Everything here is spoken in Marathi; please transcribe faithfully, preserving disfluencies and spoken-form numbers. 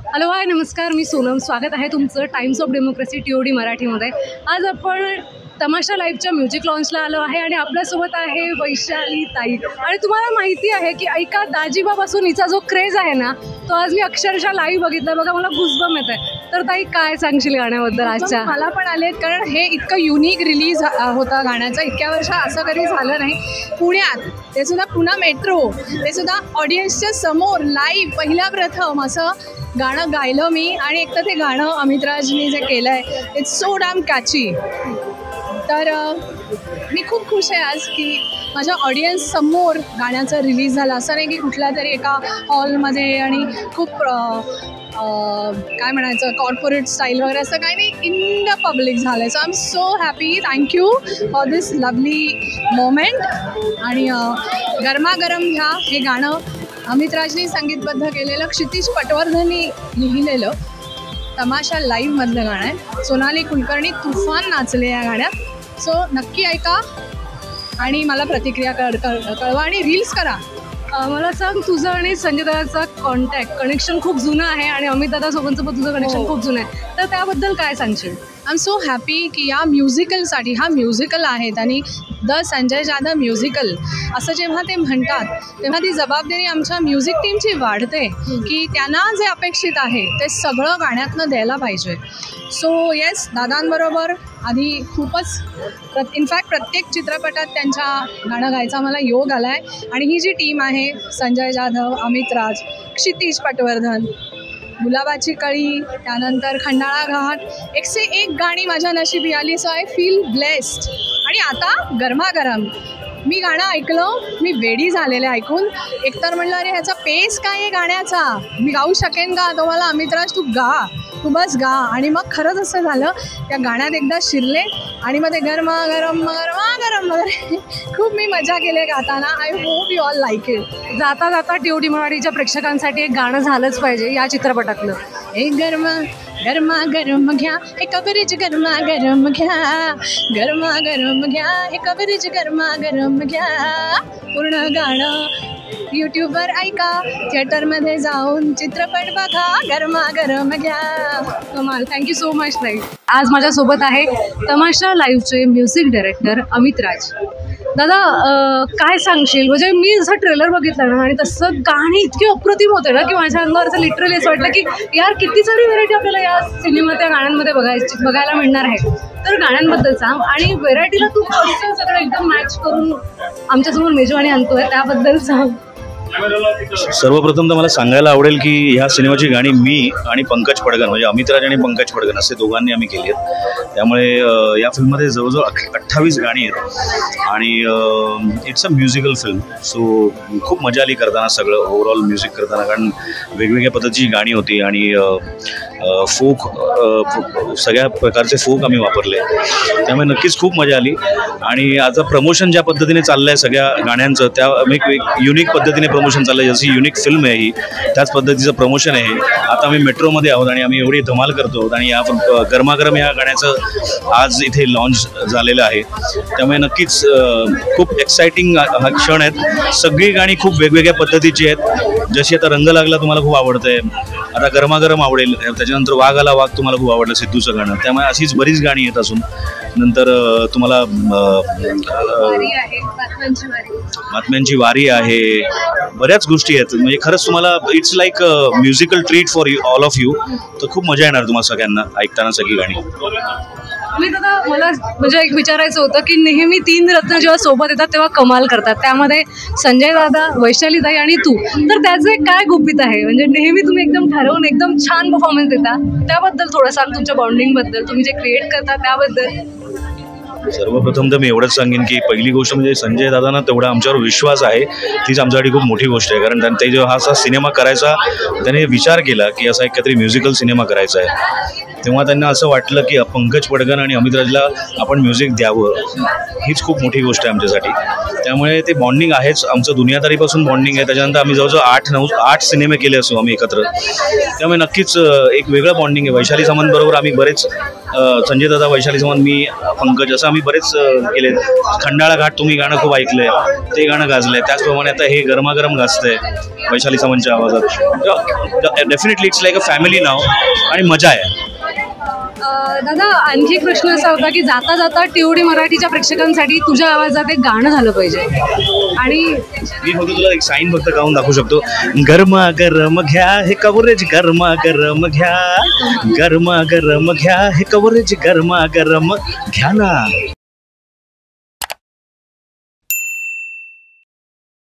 हॅलो हाय नमस्कार, मी सोनम. स्वागत आहे तुमचं Times of Democracy T O D मराठीमध्ये. आज आपण तमाशा लाईव्हच्या म्युझिक लॉन्चला आलो आहे आणि आपल्यासोबत आहे वैशाली ताई. आणि तुम्हाला माहिती आहे की ऐका दाजीबापासून हिचा जो क्रेज आहे ना, तो आज मी अक्षरशः लाईव्ह बघितला. बघा, मला गुजबम येत आहे. तर ताई, काय सांगशील गाण्याबद्दल आजच्या? मला पण आलेत, कारण हे इतकं युनिक रिलीज होता गाण्याचं. इतक्या वर्ष असं कधी झालं नाही पुण्यात, ते सुद्धा पुन्हा मेट्रो, ते सुद्धा ऑडियन्सच्या समोर लाईव्ह पहिल्या प्रथम असं गाणं गायलं मी. आणि एक तर ते गाणं अमितराजनी जे केलं आहे, इट्स सो डॅम कॅची. तर मी खूप खुश आहे आज की माझ्या ऑडियन्स समोर गाण्याचं रिलीज झालं. असं नाही की कुठल्या तरी एका हॉलमध्ये आणि खूप काय म्हणायचं कॉर्पोरेट स्टाईल वगैरे असं काही नाही, इन द पब्लिक झालं. So I am so happy. Thank you for this lovely moment. आणि गरमागरम घ्या हे गाणं अमितराजनी संगीतबद्ध केलेलं, क्षितिज पटवर्धननी लिहिलेलं, तमाशा लाईव्हमधलं गाणं आहे. सोनाली कुलकर्णी तुफान नाचले या गाण्यात. सो नक्की ऐका आणि मला प्रतिक्रिया कळ कळवा आणि रील्स करा. मला सांग, तुझं आणि संजय दादाचा कॉन्टॅक्ट कनेक्शन खूप जुनं आहे आणि अमित दादासोबतचं पण तुझं कनेक्शन खूप जुनं आहे. तर त्याबद्दल काय सांगशील? आय एम सो हॅपी की या म्युझिकलसाठी, हा म्युझिकल आहे आणि द संजय जाधव म्युझिकल असं जेव्हा ते म्हणतात, तेव्हा ती जबाबदारी आमच्या म्युझिक टीमची वाढते की त्यांना जे अपेक्षित आहे ते सगळं गाण्यातनं द्यायला पाहिजे. सो येस, दादांबरोबर आधी खूपच प्र इनफॅक्ट प्रत्येक चित्रपटात त्यांच्या गाणं गायचा मला योग आला आहे. आणि ही जी टीम आहे, संजय जाधव, अमित राज, क्षितिज पटवर्धन, गुलाबाची कळी, त्यानंतर खंडाळा घाट, एकशे एक गाणी माझ्या नशिबी आली. So I feel blessed. आणि आता गरमागरम मी गाणं ऐकलं, मी वेडी झालेले ऐकून. एकतर म्हणलं, अरे ह्याचा पेस काय आहे गाण्याचा, मी गाऊ शकेन का? तो मला अमितराज तू गा, तू बस गा. आणि मग खरंच असं झालं, त्या गाण्यात एकदा शिरले आणि मग ते गरमा गरम गरमा गरम वगैरे खूप मी मजा केली गाताना. I hope you all like it. जाता जाता टी ओ डी मराठीच्या प्रेक्षकांसाठी एक गाणं झालंच पाहिजे या चित्रपटातलं. एक गरमा गरमा गरम घ्या हे कवरेज, गरमा गरम घ्या, गरमा गरम घ्या हे कवरेज, गरमा गरम घ्या. पूर्ण गाणं यूट्यूबवर ऐका, थिएटरमध्ये जाऊन चित्रपट बघा, गरमा गरम घ्या. कमाल. थँक्यू सो मच ताई. आज माझ्यासोबत आहे तमाशा लाईव्हचे म्युझिक डायरेक्टर अमित राज. दादा, काय सांगशील? म्हणजे मी जसं ट्रेलर बघितलं ना, आणि तसं गाणी इतकी अप्रतिम होते ना की माझ्या अंगावर असं लिटरली असं वाटलं की यार किती सारी व्हेरायटी आपल्याला या सिनेमात, त्या गाण्यांमध्ये बघायची बघायला मिळणार आहे. तर गाण्यांबद्दल सांग आणि व्हेरायटीला तू कसं सगळं एकदम मॅच करून आमच्यासमोर मेजवानी आणतोय, त्याबद्दल सांग. सर्वप्रथम तर मला सांगायला आवडेल की ह्या सिनेमाची गाणी मी आणि पंकज पडगन, म्हणजे अमितराज आणि पंकज पडगन असे दोघांनी आम्ही केली आहेत. त्यामुळे या फिल्ममध्ये जवळजवळ अठ्ठावीस गाणी आहेत आणि इट्स अ म्युझिकल फिल्म. सो खूप मजा आली करताना, सगळं ओव्हरऑल म्युझिक करताना, कारण वेगवेगळ्या पद्धतीची गाणी होती आणि फोक, सगळ्या प्रकारचे फोक आम्ही वापरले. त्यामुळे नक्कीच खूप मजा आली. आणि आता प्रमोशन ज्या पद्धतीने चाललं आहे सगळ्या गाण्यांचं, त्या एक युनिक पद्धतीने प्रमोशन चाललं आहे. जशी युनिक फिल्म आहे ही, त्याच पद्धतीचं प्रमोशन आहे. आता आम्ही मेट्रोमध्ये आहोत आणि आम्ही एवढी धमाल करतो आहोत आणि या गरमागरम या गाण्याचं आज इथे लॉन्च झालेलं आहे. त्यामुळे नक्कीच खूप एक्सायटिंग हा क्षण आहेत. सगळी गाणी खूप वेगवेगळ्या पद्धतीची आहेत. जशी आता रंग लागला तुम्हाला खूप आवडतं आहे, आता गरमागरम आवडेल, त्याच्यानंतर वाघ आला वाघ तुम्हाला खूप आवडलं सिद्धूचं गाणं. त्यामुळे अशीच बरीच गाणी येत असून नंतर तुम्हाला बातम्यांची वारी आहे, बऱ्याच गोष्टी आहेत. म्हणजे खरंच तुम्हाला it's like musical treat for you all of you. तर खूप मजा येणार तुम्हाला सगळ्यांना ऐकताना सगळी गाणी. मी दादा, मला म्हणजे एक विचारायचं होतं की नेहमी तीन रत्न जेव्हा सोबत येतात तेव्हा कमाल करतात. त्यामध्ये संजय दादा, वैशाली ताई आणि तू. तर त्याचं एक काय गुपित आहे? म्हणजे नेहमी तुम्ही एकदम ठरवून एकदम छान परफॉर्मन्स देता, त्याबद्दल थोडं सांग. तुमच्या बॉन्डिंगबद्दल, तुम्ही जे क्रिएट करता त्याबद्दल. सर्वप्रथम तर मी एवढंच सांगेन की पहिली गोष्ट म्हणजे संजय दादांना तेवढा आमच्यावर विश्वास आहे, तीच आमच्यासाठी खूप मोठी गोष्ट आहे. कारण ते जेव्हा हा असा सिनेमा करायचा, त्याने विचार केला की असा एक काहीतरी म्युझिकल सिनेमा करायचा आहे, तेव्हा त्यांना असं वाटलं की पंकज पडगन आणि अमितराजला आपण म्युझिक द्यावं. हीच खूप मोठी गोष्ट आहे आमच्यासाठी. त्यामुळे ते बॉन्डिंग आहेच आमचं, दुनियादारीपासून बॉन्डिंग आहे. त्याच्यानंतर आम्ही जवळजवळ आठ नऊ आठ सिनेमे केले असू आम्ही एकत्र. त्यामुळे नक्कीच एक वेगळं बॉन्डिंग आहे. वैशाली सामंतबरोबर आम्ही बरेच, संजय दादा, वैशाली सामंत, मी, पंकज असं आम्ही बरेच अं, केलेत. खंडाळा घाट तुम्ही गाणं खूप ऐकलंय, ते गाणं गाजलंय. त्याचप्रमाणे आता हे गरमागरम गाजतंय वैशाली सामंतच्या आवाजात. Definitely it's like a family नाव आणि मजा आहे. अ, दादा आणखी एक प्रश्न असा होता की जाता जाता टीओडी मराठीच्या प्रेक्षकांसाठी तुझ्या आवाजात एक गाणं झालं पाहिजे आणि मी फक्त तुला एक साईन फक्त गाऊन दाखवू शकतो. गरमा गरम घ्या हे कवरेज, गरमा गरम घ्या, गरमा गरम घ्या हे कवरेज, गरमा गरम घ्या ना.